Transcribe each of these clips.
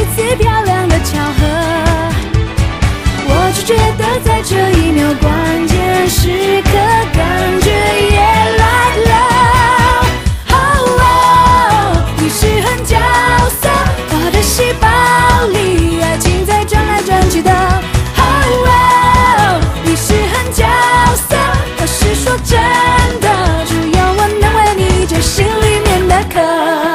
一次漂亮的巧合。我只觉得在这一秒关键时刻，感觉也来了。你是很角色，我的细胞里爱情在转来转去的。你是很角色，我是说真的，只有我能为你解心里面的渴。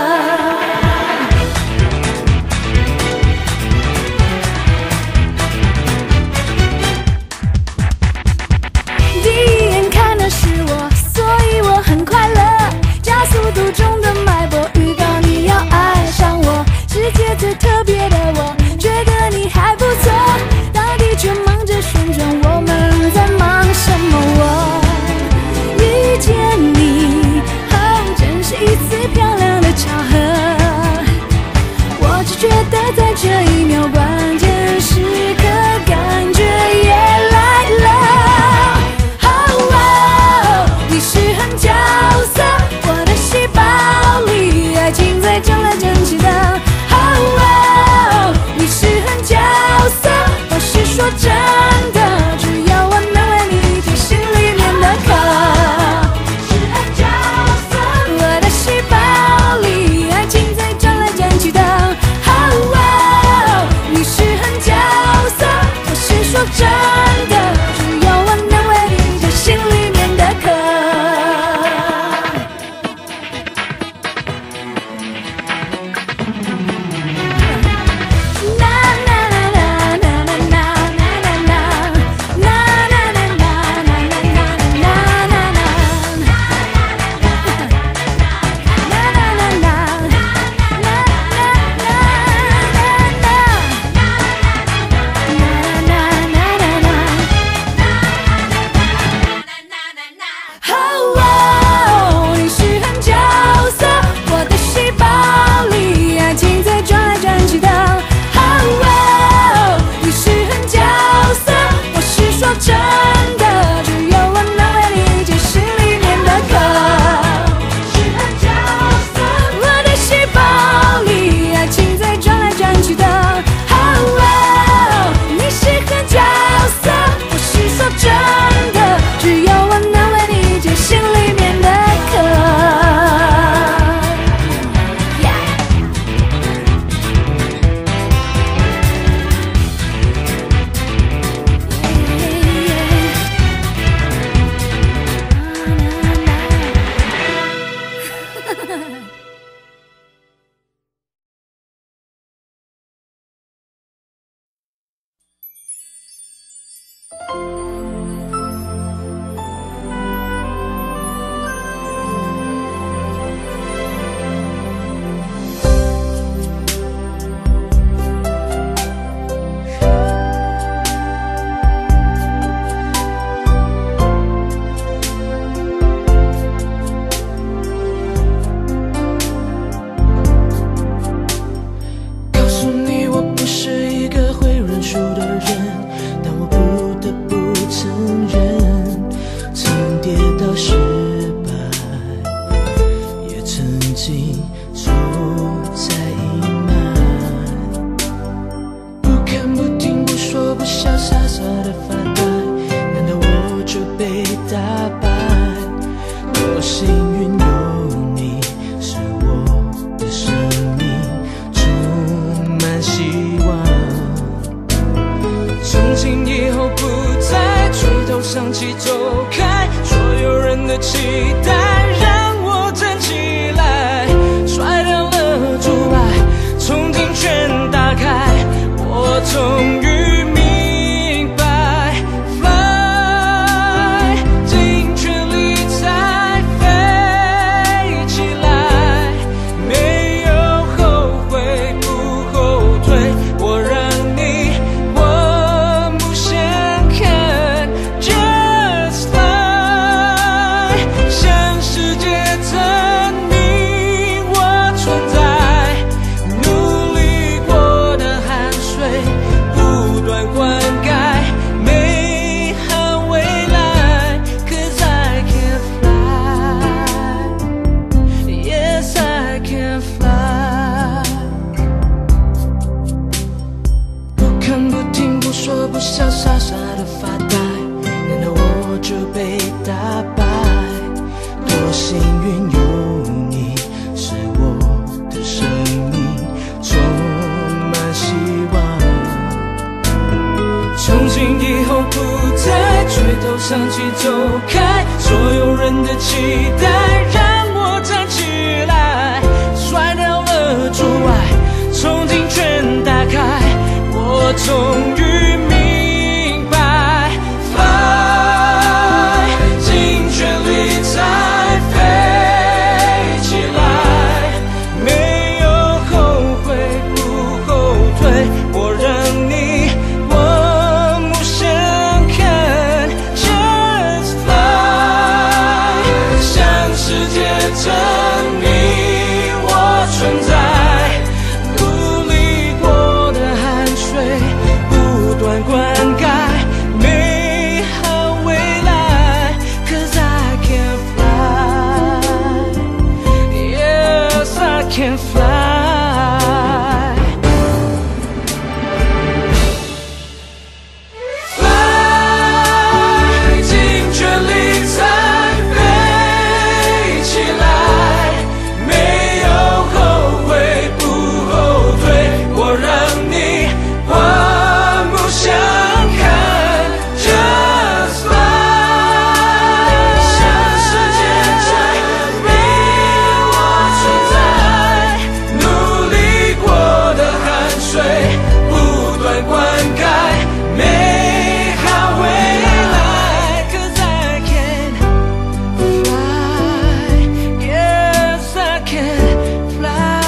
第一眼看的是我，所以我很快乐。加速度中的脉搏预告你要爱上我，世界最特别的我，觉得你还不错。大地球忙着旋转，我们在忙什么？我遇见你，真是一次漂亮的巧合。我只觉得在这一秒关键时刻，感觉也来了。你是很角色，我的细胞里爱情在转来转去的。你是很角色，我是说真的，只有我能为你解心里面的渴。是很角色，我的细胞里爱情在转来转去的。你是很角色，我是说真的，只有我能为你解心里面的渴。你是很角色，我的细胞里爱情在转来转去的。你是很角色，我是说真的，只有我能为你解心里面的渴。是很角色，我的细胞里爱情在转来转去的。你是很角色，我是说真的，只有我能为你解心里面的渴。 想起走开，所有人的期待让我站起来，甩掉了阻碍，憧憬全打开，我终于明白 ，Fly， 尽全力再飞起来，没有后悔不后退，我让你我不想看 ，Just Fly， 向世界证明我存在，努力过的汗水。 不想傻傻的发呆，难道我就被打败？多幸运有你，使我的生命充满希望。从今以后不再垂头丧气走开，所有人的期待让我站起来，甩掉了阻碍，从今全打开，我终于明白 Fly， 尽全力再飞起来，没有后悔不后退，我让你往梦想看 Just Fly， 向世界证明我存在，灌溉美好未来 Cause I can fly Yes I can fly Fly 尽全力再飞起来，没有后悔不后退，我让你想看 Just Fly， 向世界证明我存在，努力过的汗水不断灌溉美好未来 Cause I can fly Yes I can fly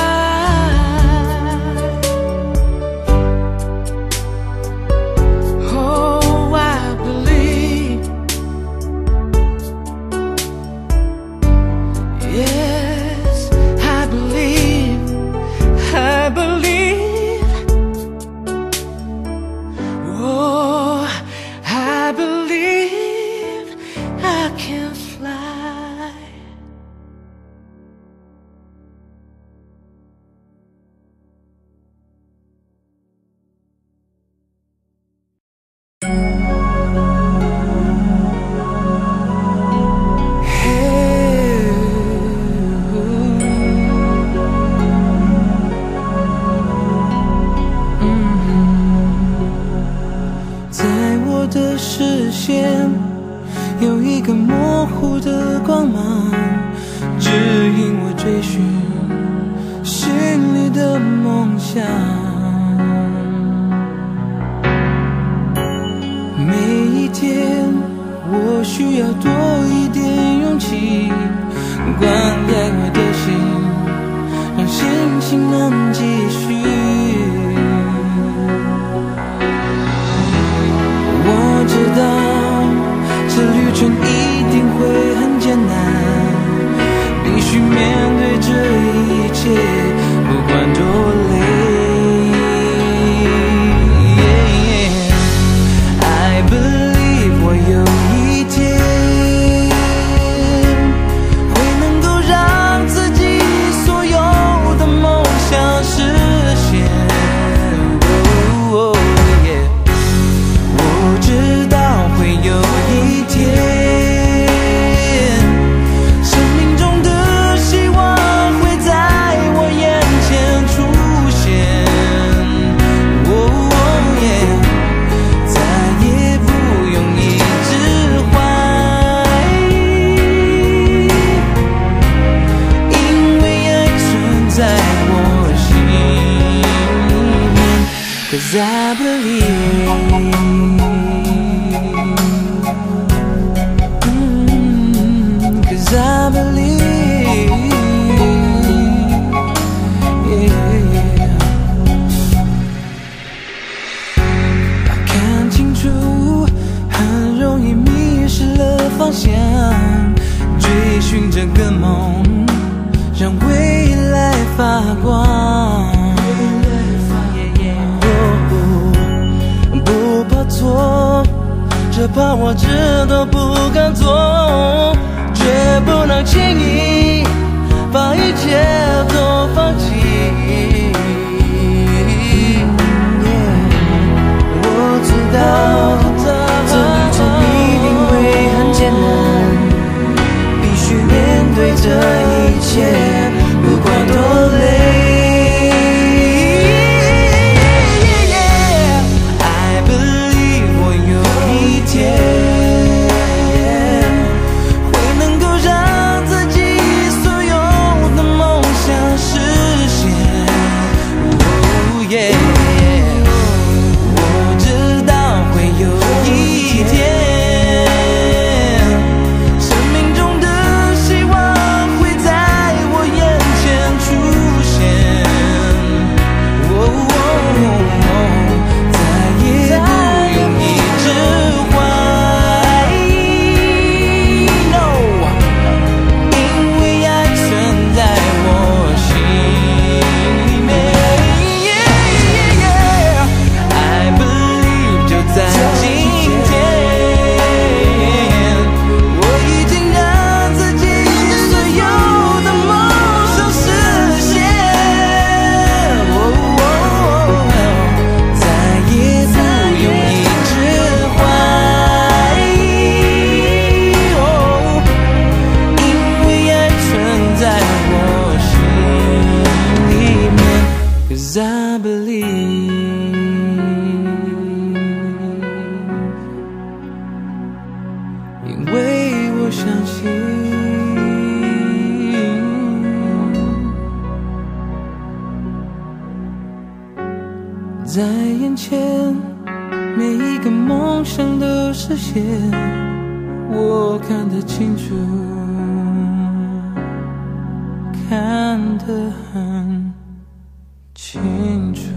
Yes, I believe, oh, I believe I can fly. 的视线有一个模糊的光芒，指引我追寻心里的梦想。每一天我需要多一点勇气，灌溉我的心，让心情能继续。我知道这旅程一定会很艰难，必须面对这一切，不管多累。I believe 我有一天会能够让自己所有的梦想实现。我知道会有一天，生命中的希望会在我眼前出现。再也不用一直怀疑，因为爱存在我心里。Cause I believe。I believe, yeah. 看清楚，很容易迷失了方向，追寻这个梦，让未来发光。不怕错，只怕我这都不敢做。绝不能轻易把一切都放弃。我知道我知道会有一天，生命中的希望会在我眼前出现。再也不用一直怀，No， 因为爱存在我心里面。I believe 就在今天，我已经让自己所有的梦想实现。再也不用一直怀疑，因为爱存在我心里面。Cause I believe， 因为我相信，在眼前每一个梦想都实现，我看得清楚，看得很清楚。